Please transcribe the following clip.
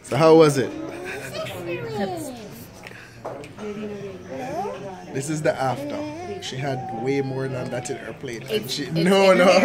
So how was it? This is the after. She had way more than that in her plate. And she, no.